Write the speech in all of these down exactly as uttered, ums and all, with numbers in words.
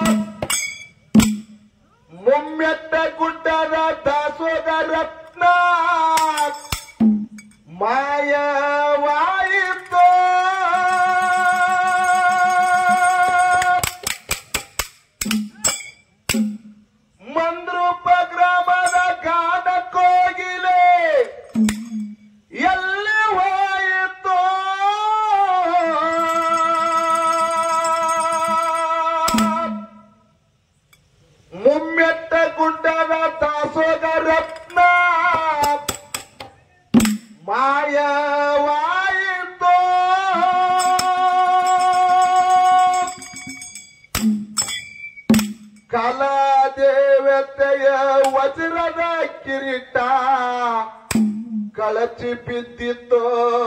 ಮುಮ್ಮೆಟ್ಟ ಗುಡ್ಡದ ದಾಸೋಗ ರತ್ನ ಮಾಯವಾಯಿತು ಮಂದ್ರೂಪ ಗ್ರಾಮದ ಗಾನ ಕೋಗಿಲೆ ಎಲ್ಲಿ ಹೋಯಿತು ಮುಮ್ಮೆಟ್ಟ ಗುಡ್ಡದ ದಾಸೋಗ ರತ್ನ ಮಾಯವಾಯಿತು ಕಲಾದೇವತೆಯ ವಜ್ರದ ಕಿರೀಟ ಕಳಚಿ ಬಿದ್ದಿತ್ತು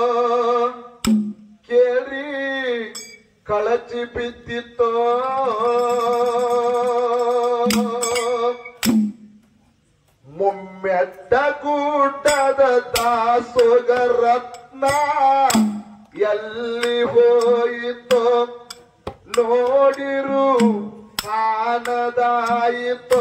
ಕೇಳಿ ಕಳಚಿ ಬಿದ್ದಿತ್ತು ಮುಮ್ಮೆಟ್ಟ ಗುಡ್ಡದ ದಾಸೋಗ ರತ್ನ ಎಲ್ಲಿ ಹೋಯಿತು ನೋಡಿರು ಕಾಣದಾಯಿತು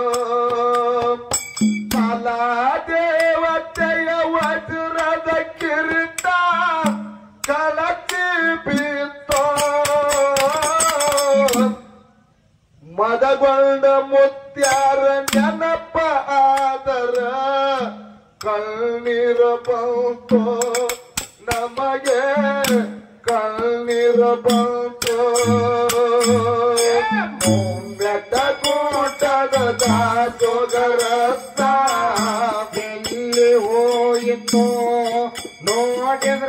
ಕಲಾದೇವತೆಯ ವಜ್ರದ ಕಿರೀಟ ಕಳಚಿ ಬಿತ್ತು ಮದಗೊಂಡ ಮುತ್ಯಾರ ನೆನಪ ಆದರ ಕಣ್ಣೀರ ಬಂತು ನಮಗೆ ಕಣ್ಣೀರ ಬಂತು ಮುಮ್ಮೆಟ್ಟ ಗುಡ್ಡದ ದಾಸೋಗ ರತ್ನ ಎಲ್ಲಿ ಹೋಯಿತು ನೋಡಿದ್ರ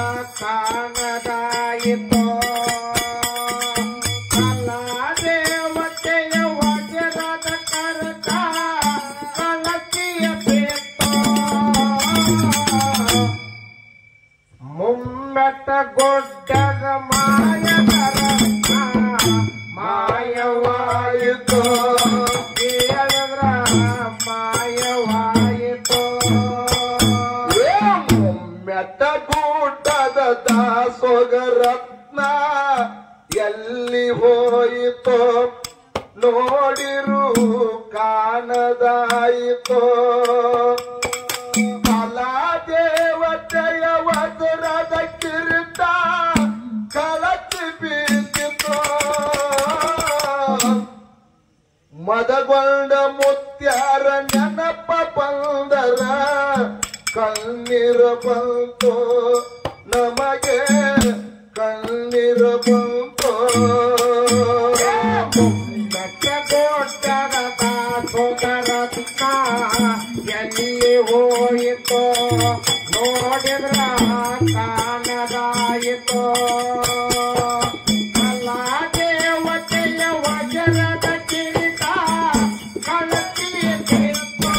ಕಾಣದಾಯಿತು ಕಲಾದೇವತೆಯ ವಜ್ರದ ಕರಕ ಕಳಚಿಯ ಬಿತ್ತು ಮುಮ್ಮೆಟ್ಟ ಗುಡ್ಡದ ಮಾಯದ ರತ್ನ ಮಾಯವಾಯಿತು ಕೇಳಿದ್ರ ಮಾಯವಾಯಿತು ಮುಮ್ಮೆಟ್ಟ ಗುಡ್ಡದ ದಾಸೋಗ ರತ್ನ ಎಲ್ಲಿ ಹೋಯಿತು ನೋಡಿರು ಕಾಣದಾಯಿತು ಕಲಾದೇವತೆಯ ವಜ್ರದ ಕಿರೀಟ ಕಳಚಿ ಬಿದ್ದಿತು ಮದಗೊಂಡ ಮುತ್ಯಾರ ನೆನಪ ಬಂದರ ಕಣ್ಣೀರ ಬಂತು ನಮಗೆ ಕಣ್ಣೀರ ಬಂತು ಗುಡ್ಡದ ದಾಸೋಗ ರತ್ನ ಎಲ್ಲಿ ಹೋಯಿತು ನೋಡಿದ್ರ ಕಾಣದಾಯಿತು ಕಲಾದೇವತೆಯ ವಜ್ರದ ಕಿರೀಟ ಕಳಚಿ ಬಿತ್ತು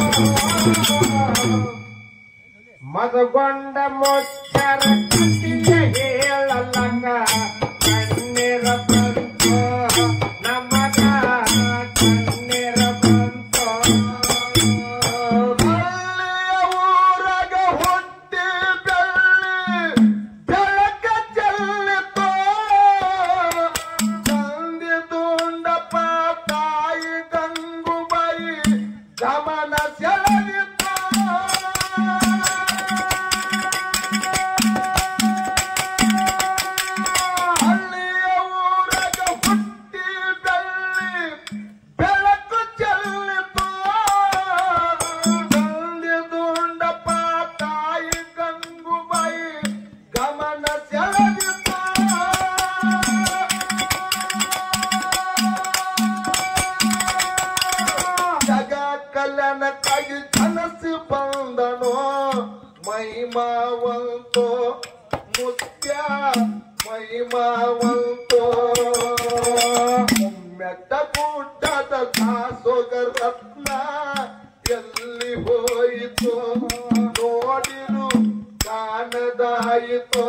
ಮದಗೊಂಡ ಮುಚ್ಚರ ಕಟ್ಟಿಯ ಹೇಳಲಂಗ ಕಣ್ಣೀರ ಬಂತು ನಮಗ ಕಣ್ಣೀರ ಬಂತು ಊರಾಗ ಹುಟ್ಟಿ ಬೆಳ್ಳಿ ಬೆಳಕ ಚೆಲ್ಲಿತು ತಂದೆ ದುಂಡಪ್ಪ ತಾಯಿ ಗಂಗುಬಾಯಿ ಗಮನ ಸೆಳೆದಿತ್ತು ಕಲ್ಯಾಣಕ್ಕಾಗಿ ಕನಸು ಬಂದನೋ ಮಹಿಮಾವಂತೋ ಮುತ್ಯ ಮಹಿಮಾವಂತೋ ಮುಮ್ಮೆಟ್ಟ ಗುಡ್ಡದ ದಾಸೋಗ ರತ್ನ ಎಲ್ಲಿ ಹೋಯಿತು ನೋಡಿರು ಕಾಣದಾಯಿತು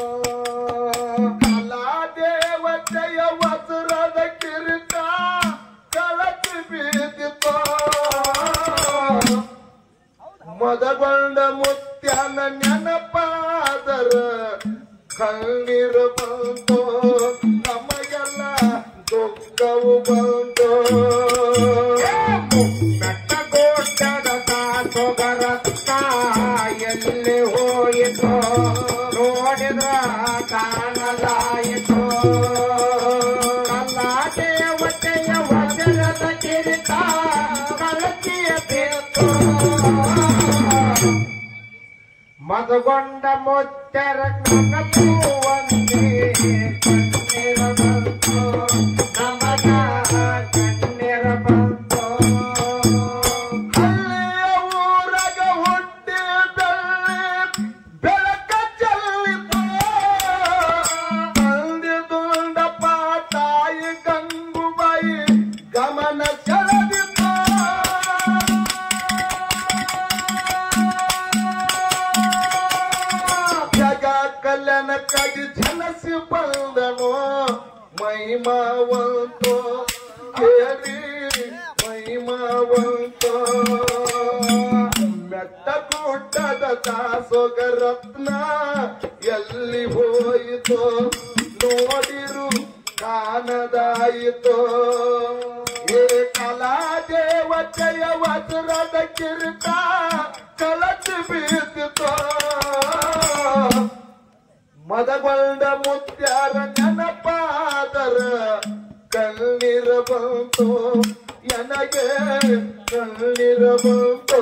ಕಲಾದೇವತೆಯ ವಜ್ರದ ಕಿರೀಟ ಕಳಚಿ ಬಿದ್ದಿತು ಮದಗೊಂಡ ಮುತ್ಯನ ನೆನಪಾದರ ಕಣ್ಣೀರು ಬಂತು ನಮಗೆಲ್ಲ ದುಃಖವು ಬಂತು ಮೆಟ್ಟಗೋಟದ ಸೊಗರತ್ತ ಎಲ್ಲಿ ಹೋಯಿತು ನೋಡಿದ್ರ ಕಾಣದಾಯಿತು ಕಲ್ಲ ದೇವತೆಯ ವಜ್ರದ ಕಿರೀಟ ಕಳಚಿಯ ಬಿತ್ತು ಮದಗೊಂಡ ಮುತ್ತರ ಕನಸುವಂತೆ ಕಣ್ಣೀರ ಬಂತು ನಮಗ ಕಣ್ಣೀರ ಬಂತು ಹಳ್ಳಿಯ ಊರಗ ಹುಟ್ಟಿದಲ್ಲಿ ಬೆಳಕ ಚೆಲ್ಲಿತು ತಂದಿದುಂಡಪ್ಪ ತಾಯಿ ಗಂಗುಬಾಯಿ ಗಮನ ಸೆಳೆದಿತು ಜಗ ಕಲ್ಯಾಣಕ್ಕಾಗಿ ಜನಸಿ ಬಂದನು ಮಹಿಮಾವಂತು ಕೇಳಿ ಮಹಿಮಾವಂತು ಮೆಟ್ಟ ಗುಡ್ಡದ ದಾಸೋಗರತ್ನ ಎಲ್ಲಿ ಹೋಯಿತು ನೋಡಿರು ಕಾಣದಾಯಿತು ಏ ಕಲಾ ದೇವತೆಯ ವಜ್ರದ ಕಿರೀಟ ಕಳಚಿ ಬೀದಿತು ಮದಗೊಂಡ ಮುತ್ಯಾರ ನೆನಪಾದರ ಕಣ್ಣೀರ ಬಂತು ನನಗೆ ಕಣ್ಣೀರ ಬಂತು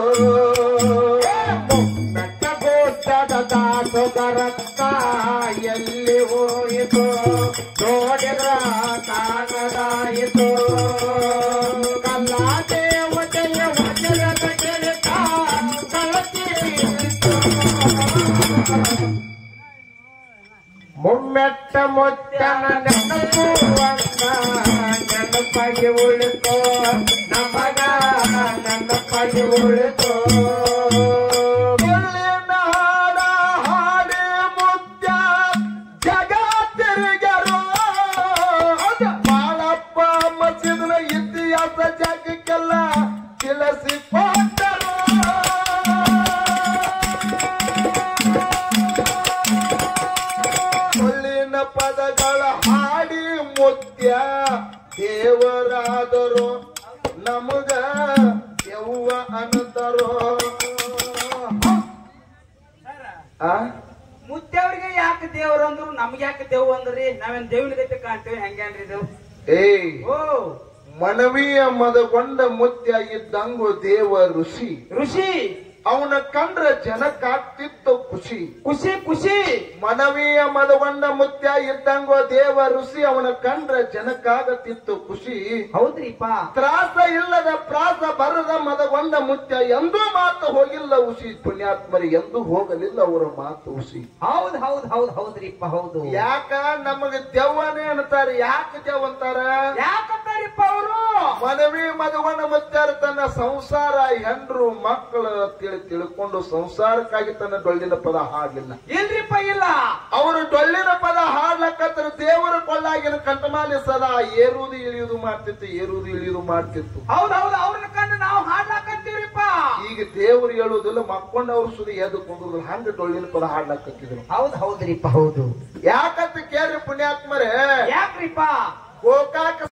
ಮೆಟ್ಟಗೋಟದ ದಾಸೋಗರತ್ತ ಎಲ್ಲಿ ಹೋಯಿತು ನೋಡಿದ್ರ ಕಾಣದಾಯಿತು ಕಲ್ಲ ದೇವತೆಯ ವಜ್ರದ ಕಿರೀಟ ಕಳಚಿ ಮುಮ್ಮೆಟ್ಟ ಮುತ್ತನ ನೆನಪುವಂತ ನೆನಪಾಗಿ ಉಳಿತು ನಮಗ ನೆನಪಾಗಿ ಉಳಿತು ಮುಳ್ಳಿನ ಹಾಡ ಹಾಡಿ ಮುತ್ಯ ಜಗ ತಿರುಗರು ಬಾಳಪ್ಪ ಮಸೀದಿನ ಇತಿಹಾಸ ಜಗಕ್ಕೆಲ್ಲ ತಿಳಿಸಿ ಕೊಟ್ಟರು ಮುಳ್ಳಿನ ಪದಗಳ ಹಾಡಿ ಮುತ್ಯ ದೇವರಾದರು ನಮಗ ಯವ್ವ ಅನ್ನತರೋ ಆ ಮುತ್ತವ್ರಿಗೆ ಯಾಕೆ ದೇವ್ರು ಅಂದ್ರು ನಮ್ಗೆ ಯಾಕೆ ದೇವ್ ಅಂದ್ರಿ ನಾವೇನ್ ದೇವ್ನ ಗತಿ ಕಾಣ್ತೇವೆ ಹೆಂಗೇನ್ರಿ ಇದು ಏಯ್ ಓ ಮನವಿಯ ಮದಗೊಂಡ ಮುತ್ಯ ಇದ್ದಂಗು ದೇವ ಋಷಿ ಋಷಿ ಅವನ ಕಂಡ್ರ ಜನಕ್ಕಾಗ್ತಿತ್ತು ಖುಷಿ ಖುಷಿ ಖುಷಿ ಮನವಿಯ ಮದಗೊಂಡ ಮುತ್ಯ ಇದ್ದಂಗೋ ದೇವ ಋಷಿ ಅವನ ಕಂಡ್ರ ಜನಕ್ಕಾಗತಿತ್ತು ಖುಷಿ ಹೌದ್ರಿಪ್ಪ ತ್ರಾಸ ಇಲ್ಲದ ಪ್ರಾಸ ಬರದ ಮದಗೊಂಡ ಮುತ್ಯ ಎಂದೂ ಮಾತು ಹೋಗಿಲ್ಲ ಉಸಿ ಪುಣ್ಯಾತ್ಮರಿ ಎಂದೂ ಹೋಗಲಿಲ್ಲ ಅವರ ಮಾತು ಉಸಿ ಹೌದ್ ಹೌದ್ ಹೌದ್ ಹೌದ್ರಿಪ್ಪ ಹೌದು ಯಾಕ ನಮಗೆ ದೆವ್ವನೇ ಅಂತಾರೆ ಯಾಕೆ ದೆವ್ವ ಅಂತಾರ ಯಾಕಂತಾರಿಪ್ಪ ಅವರು ಮನವಿ ಮದಗೊಂಡ ಮುತ್ಯಾರ ತನ್ನ ಸಂಸಾರ ಹೆಂಡ್ರು ಮಕ್ಕಳು ತಿಳಿ ತಿಳ್ಕೊಂಡು ಸಂಸಾರಕ್ಕಾಗಿ ತನ್ನ ಡೊಳ್ಳಿನ ಪದ ಹಾಡಲಿಲ್ಲ ಇಲ್ರಿಪ್ಪ ಇಲ್ಲ ಅವರು ಡೊಳ್ಳಿನ ಪದ ಹಾಡ್ಲಕ್ಕಂತ ದೇವರ ಕೊಳ್ಳಾಗಿನ ಕಂಠಮಾಲಿ ಸದಾ ಏರುವುದು ಇಳಿಯುವುದು ಮಾಡ್ತಿತ್ತು ಏರುವುದು ಇಳಿಯುವುದು ಮಾಡ್ತಿತ್ತು ಹೌದ್ ಹೌದು ಅವ್ರನ್ನ ಕಂಡು ನಾವು ಹಾಡ್ಲಾಕಂತೀವ್ರಿಪ್ಪ ಈಗ ದೇವರು ಹೇಳುವುದಿಲ್ಲ ಮಕ್ಕೊಂಡವ್ರು ಸುದಿ ಎದ್ದು ಕುಂದ್ರಲ್ಲ ಹಂಗ ಡೊಳ್ಳಿನ ಪದ ಹಾಡ್ಲಕ್ಕತ್ತಿದ್ರು ಹೌದ್ ಹೌದ್ರಿಪ್ಪ ಹೌದು ಯಾಕಂತ ಕೇಳ್ರಿ ಪುಣ್ಯಾತ್ಮರೇ ಯಾಕ್ರಿಪ್ಪ ಗೋಕಾಕ